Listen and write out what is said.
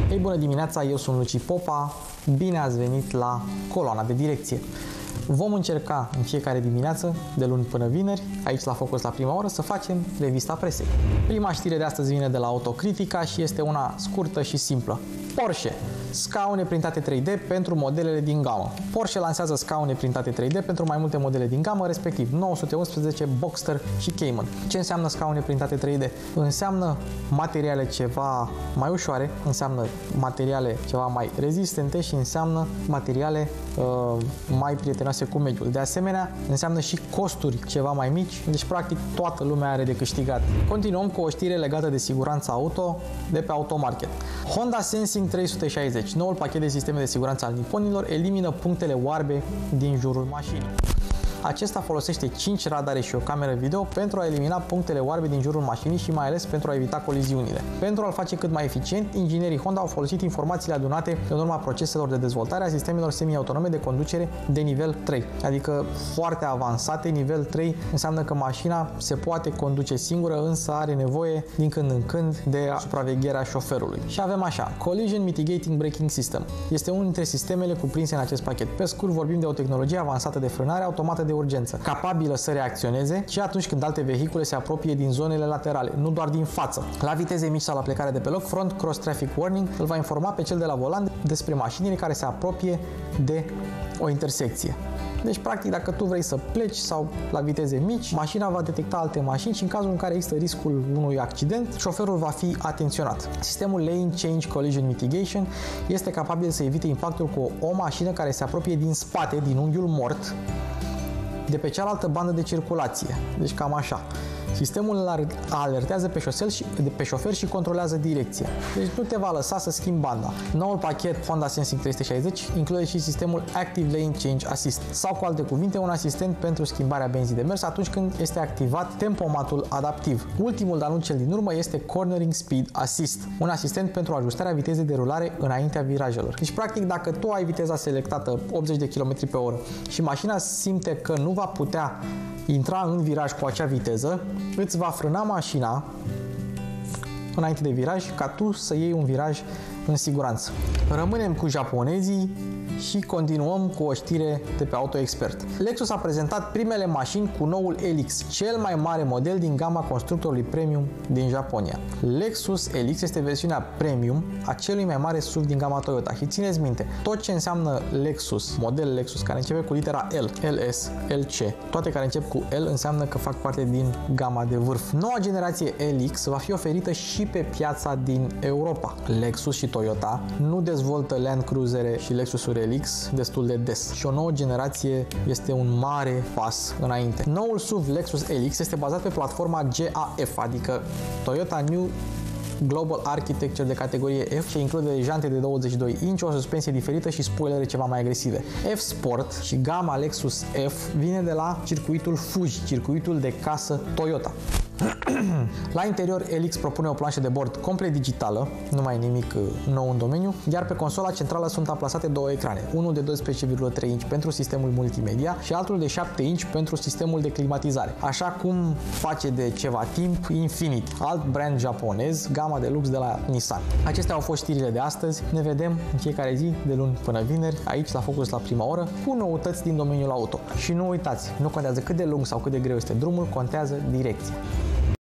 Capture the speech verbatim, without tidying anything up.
Ei, bună dimineața, eu sunt Luci Popa, bine ați venit la Coloana de Direcție. Vom încerca în fiecare dimineață, de luni până vineri, aici la Focus la prima oră, să facem revista presei. Prima știre de astăzi vine de la Autocritica și este una scurtă și simplă. Porsche. Scaune printate trei D pentru modelele din gamă. Porsche lansează scaune printate trei D pentru mai multe modele din gamă, respectiv nouă sute unsprezece, Boxster și Cayman. Ce înseamnă scaune printate trei D? Înseamnă materiale ceva mai ușoare, înseamnă materiale ceva mai rezistente și înseamnă materiale uh, mai prietenoase cu mediul. De asemenea, înseamnă și costuri ceva mai mici, deci practic toată lumea are de câștigat. Continuăm cu o știre legată de siguranța auto de pe Automarket. Honda Sensing trei sute șaizeci, noul pachet de sisteme de siguranță al niponilor, elimină punctele oarbe din jurul mașinii. Acesta folosește cinci radare și o cameră video pentru a elimina punctele oarbe din jurul mașinii și mai ales pentru a evita coliziunile. Pentru a-l face cât mai eficient, inginerii Honda au folosit informațiile adunate în urma proceselor de dezvoltare a sistemelor semi-autonome de conducere de nivel trei, adică foarte avansate. Nivel trei înseamnă că mașina se poate conduce singură, însă are nevoie din când în când de supravegherea șoferului. Și avem așa, Collision Mitigating Braking System. Este unul dintre sistemele cuprinse în acest pachet. Pe scurt, vorbim de o tehnologie avansată de frânare automată de urgență, capabilă să reacționeze și atunci când alte vehicule se apropie din zonele laterale, nu doar din față. La viteze mici sau la plecare de pe loc, Front Cross Traffic Warning îl va informa pe cel de la volan despre mașinile care se apropie de o intersecție. Deci, practic, dacă tu vrei să pleci sau la viteze mici, mașina va detecta alte mașini și în cazul în care există riscul unui accident, șoferul va fi atenționat. Sistemul Lane Change Collision Mitigation este capabil să evite impactul cu o mașină care se apropie din spate, din unghiul mort, de pe cealaltă bandă de circulație. Deci cam așa. Sistemul alertează pe, șosel și, pe șofer și controlează direcția. Deci nu te va lăsa să schimbi banda. Noul pachet Honda Sensing trei sute șaizeci include și sistemul Active Lane Change Assist sau, cu alte cuvinte, un asistent pentru schimbarea benzii de mers atunci când este activat tempomatul adaptiv. Ultimul, dar nu cel din urmă, este Cornering Speed Assist, un asistent pentru ajustarea vitezei de rulare înaintea virajelor. Deci, practic, dacă tu ai viteza selectată optzeci de kilometri pe oră și mașina simte că nu va putea intra în viraj cu acea viteză, îți va frâna mașina înainte de viraj ca tu să iei un viraj în siguranță. Rămânem cu japonezii și continuăm cu o știre de pe AutoExpert. Lexus a prezentat primele mașini cu noul L X, cel mai mare model din gama constructorului premium din Japonia. Lexus L X este versiunea premium a celui mai mare S U V din gama Toyota și țineți minte, tot ce înseamnă Lexus, model Lexus care începe cu litera L, L S, L C, toate care încep cu L înseamnă că fac parte din gama de vârf. Noua generație L X va fi oferită și pe piața din Europa. Lexus și Toyota nu dezvoltă Land Cruisere și Lexusuri L X destul de des și o nouă generație este un mare pas înainte. Noul S U V Lexus L X este bazat pe platforma G A F, adică Toyota New Global Architecture de categorie F și include jante de douăzeci și doi inci, o suspensie diferită și spoilere ceva mai agresive. F Sport și gama Lexus F vine de la circuitul Fuji, circuitul de casă Toyota. La interior, L X propune o planșă de bord complet digitală, nu mai e nimic nou în domeniu, iar pe consola centrală sunt amplasate două ecrane, unul de doisprezece virgulă trei inci pentru sistemul multimedia și altul de șapte inci pentru sistemul de climatizare, așa cum face de ceva timp Infiniti, alt brand japonez, gama de lux de la Nissan. Acestea au fost știrile de astăzi, ne vedem în fiecare zi, de luni până vineri, aici la Focus la prima oră, cu noutăți din domeniul auto. Și nu uitați, nu contează cât de lung sau cât de greu este drumul, contează direcția.